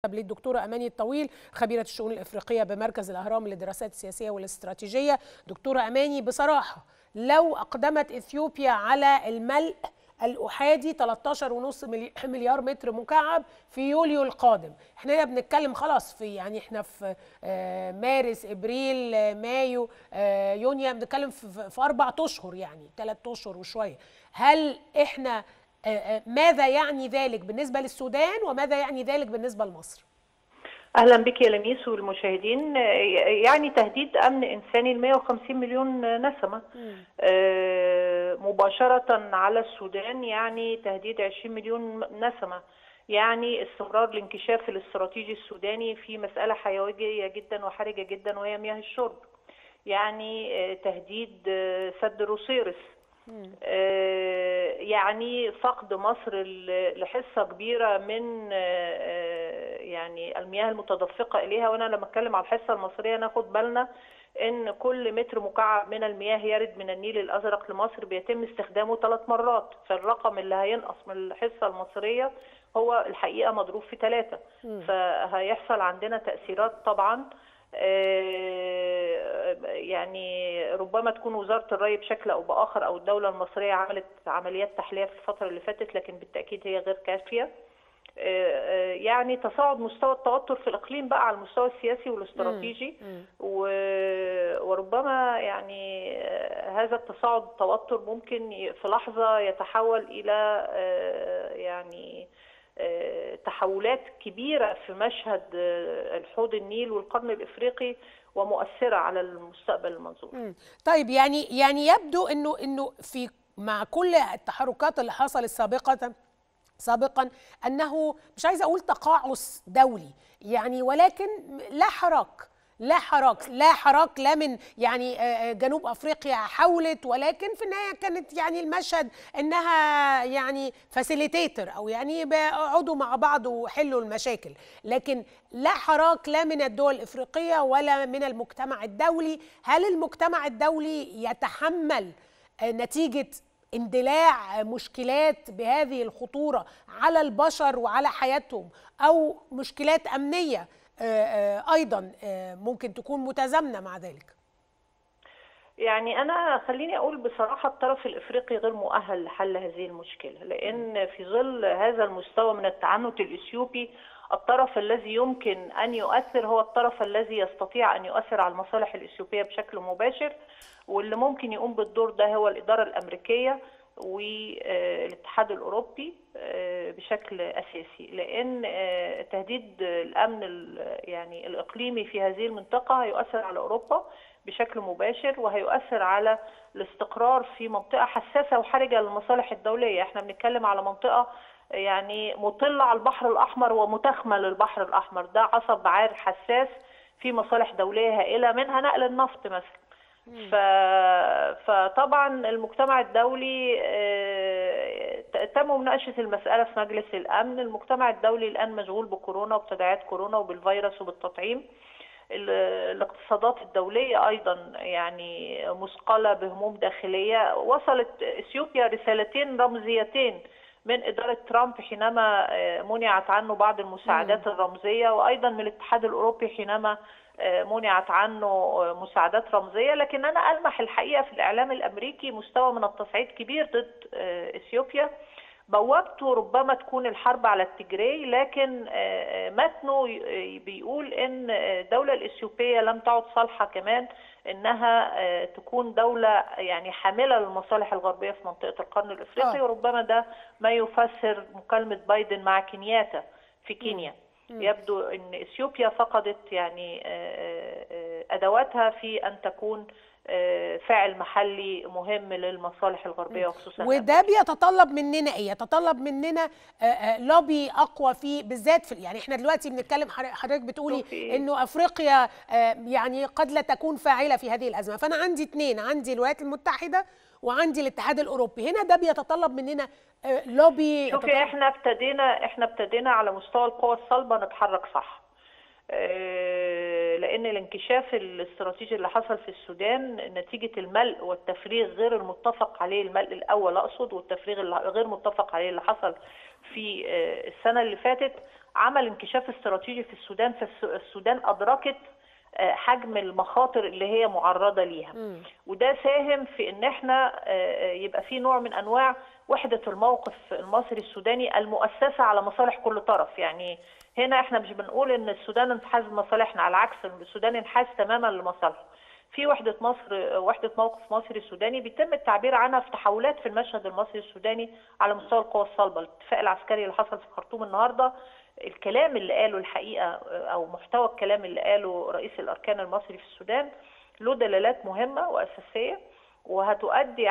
للدكتورة أماني الطويل خبيرة الشؤون الإفريقية بمركز الأهرام للدراسات السياسية والاستراتيجية. دكتورة أماني، بصراحة لو أقدمت إثيوبيا على الملء الأحادي 13.5 مليار متر مكعب في يوليو القادم، احنا بنتكلم خلاص في احنا في مارس ابريل مايو يونيو، بنتكلم في 4 أشهر، 3 أشهر وشوية. هل احنا ماذا يعني ذلك بالنسبة للسودان وماذا يعني ذلك بالنسبة لمصر؟ أهلا بك يا لميس والمشاهدين. يعني تهديد أمن إنساني ل 150 مليون نسمة مباشرة على السودان، يعني تهديد 20 مليون نسمة، يعني استمرار الانكشاف الاستراتيجي السوداني في مسألة حيوية جدا وحرجة جدا وهي مياه الشرب، يعني تهديد سد روسيرس، يعني فقد مصر لحصة كبيرة من يعني المياه المتدفقة إليها. وأنا لما أتكلم على الحصة المصرية ناخد بالنا إن كل متر مكعب من المياه يرد من النيل الأزرق لمصر بيتم استخدامه 3 مرات، فالرقم اللي هينقص من الحصة المصرية هو الحقيقة مضروب في 3، فهيحصل عندنا تأثيرات طبعا. يعني ربما تكون وزارة الري بشكل أو بآخر أو الدولة المصرية عملت عمليات تحلية في الفترة اللي فاتت، لكن بالتأكيد هي غير كافية. يعني تصاعد مستوى التوتر في الإقليم بقى على المستوى السياسي والاستراتيجي، وربما يعني هذا التصاعد التوتر ممكن في لحظة يتحول إلى يعني تحولات كبيرة في مشهد الحوض النيل والقرن الإفريقي ومؤثرة على المستقبل المنظور. طيب يعني يبدو انه في مع كل التحركات اللي حصلت سابقا انه مش عايزه اقول تقاعس دولي ولكن لا حراك لا من جنوب افريقيا حاولت، ولكن في النهايه كانت المشهد انها فاسيليتيتر او بيقعدوا مع بعض وحلوا المشاكل، لكن لا حراك لا من الدول الافريقيه ولا من المجتمع الدولي. هل المجتمع الدولي يتحمل نتيجه اندلاع مشكلات بهذه الخطورة على البشر وعلى حياتهم، أو مشكلات أمنية أيضا ممكن تكون متزامنة مع ذلك؟ يعني أنا خليني أقول بصراحة الطرف الإفريقي غير مؤهل لحل هذه المشكلة، لأن في ظل هذا المستوى من التعنت الإثيوبي الطرف الذي يمكن أن يؤثر هو الطرف الذي يستطيع أن يؤثر على المصالح الإثيوبية بشكل مباشر، واللي ممكن يقوم بالدور ده هو الإدارة الأمريكية والاتحاد الأوروبي بشكل أساسي، لأن تهديد الأمن الإقليمي في هذه المنطقة هيؤثر على أوروبا بشكل مباشر، وهيؤثر على الاستقرار في منطقة حساسة وحرجة للمصالح الدولية. احنا بنتكلم على منطقة مطلة على البحر الأحمر ومتخمة للبحر الأحمر، ده عصب عار حساس في مصالح دولية هائلة، منها نقل النفط مثلا. فطبعا المجتمع الدولي تم مناقشة المسألة في مجلس الأمن. المجتمع الدولي الآن مشغول بكورونا وبتداعيات كورونا وبالفيروس وبالتطعيم. الاقتصادات الدولية أيضا مثقلة بهموم داخلية. وصلت إثيوبيا رسالتين رمزيتين من إدارة ترامب حينما منعت عنه بعض المساعدات الرمزية، وأيضا من الاتحاد الأوروبي حينما منعت عنه مساعدات رمزية. لكن أنا ألمح الحقيقة في الإعلام الأمريكي مستوى من التصعيد كبير ضد إثيوبيا. بوابته ربما تكون الحرب على التجري، لكن متنه بيقول إن الدولة الإثيوبية لم تعد صالحة كمان إنها تكون دولة حاملة للمصالح الغربية في منطقة القرن الإفريقي، وربما ده ما يفسر مكالمة بايدن مع كينياتا في كينيا. يبدو أن إثيوبيا فقدت أدواتها في أن تكون فاعل محلي مهم للمصالح الغربية وخصوصا وده بيتطلب مننا ايه؟ يتطلب مننا لوبي اقوى بالذات في احنا دلوقتي بنتكلم، حضرتك بتقولي انه افريقيا قد لا تكون فاعلة في هذه الازمة، فانا عندي 2، عندي الولايات المتحدة وعندي الاتحاد الاوروبي. هنا ده بيتطلب مننا لوبي. شوفي احنا ابتدينا على مستوى القوى الصلبة نتحرك صح، لأن الانكشاف الاستراتيجي اللي حصل في السودان نتيجة الملء والتفريغ غير المتفق عليه، الملء الأول أقصد، والتفريغ غير متفق عليه اللي حصل في السنة اللي فاتت، عمل انكشاف استراتيجي في السودان، فالسودان أدركت حجم المخاطر اللي هي معرضة ليها. وده ساهم في ان احنا يبقى في نوع من انواع وحدة الموقف المصري السوداني المؤسسة على مصالح كل طرف. يعني هنا احنا مش بنقول ان السودان انحاز لمصالحنا، على العكس السودان انحاز تماما لمصالحه. في وحدة موقف مصري سوداني بيتم التعبير عنها في تحولات في المشهد المصري السوداني على مستوى القوى الصلبة. الاتفاق العسكري اللي حصل في خرطوم النهارده، الكلام اللي قاله الحقيقة أو محتوى الكلام اللي قاله رئيس الأركان المصري في السودان له دلالات مهمة وأساسية، وهتؤدي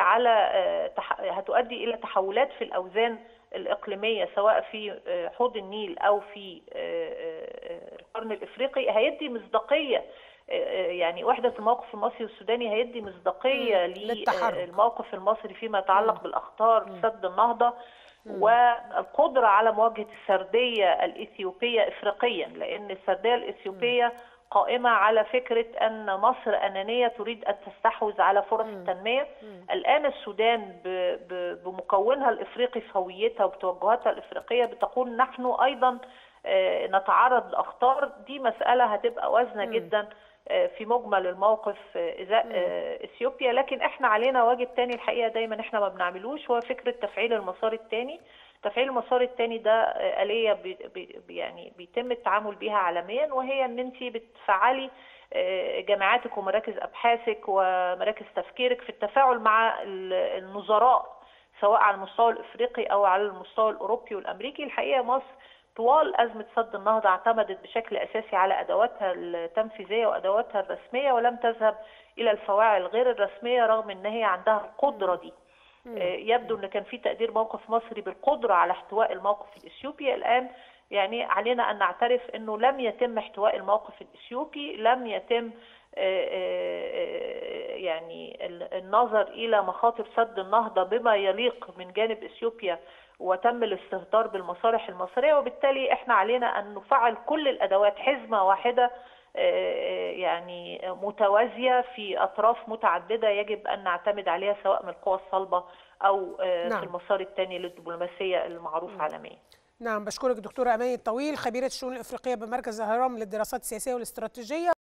إلى تحولات في الأوزان الإقليمية سواء في حوض النيل أو في القرن الإفريقي. هيدي مصداقية، يعني وحدة الموقف المصري والسوداني هيدي مصداقية للموقف المصري فيما يتعلق بالأخطار سد النهضة والقدرة على مواجهة السردية الإثيوبية إفريقيا، لأن السردية الإثيوبية قائمة على فكرة أن مصر أنانية تريد أن تستحوذ على فرص التنمية. الآن السودان بمكونها الإفريقي في هويتها وبتوجهاتها الإفريقية بتقول نحن أيضا نتعرض لأخطار. دي مسألة هتبقى وزنة جدا في مجمل الموقف إزاء إثيوبيا. لكن احنا علينا واجب تاني الحقيقة دايما احنا ما بنعملوش، هو فكرة تفعيل المسار التاني. تفعيل المسار الثاني ده آلية يعني بيتم التعامل بيها عالميا، وهي ان انت بتفعلي جامعاتك ومراكز ابحاثك ومراكز تفكيرك في التفاعل مع النظراء سواء على المستوى الافريقي او على المستوى الاوروبي والامريكي. الحقيقه مصر طوال ازمه سد النهضه اعتمدت بشكل اساسي على ادواتها التنفيذيه وادواتها الرسميه، ولم تذهب الى الفواعل غير الرسميه رغم ان هي عندها القدره دي. يبدو ان كان في تقدير موقف مصري بالقدره على احتواء الموقف الاثيوبي. الان يعني علينا ان نعترف انه لم يتم احتواء الموقف الاثيوبي، لم يتم يعني النظر الى مخاطر سد النهضه بما يليق من جانب اثيوبيا، وتم الاستهتار بالمصالح المصريه. وبالتالي احنا علينا ان نفعل كل الادوات حزمه واحده يعني متوازية في أطراف متعددة يجب أن نعتمد عليها سواء من القوى الصلبة أو في المسار الثاني للدبلوماسية المعروف عالميا. نعم، بشكرك دكتورة أماني الطويل، خبيرة الشؤون الإفريقية بمركز الهرم للدراسات السياسية والاستراتيجية.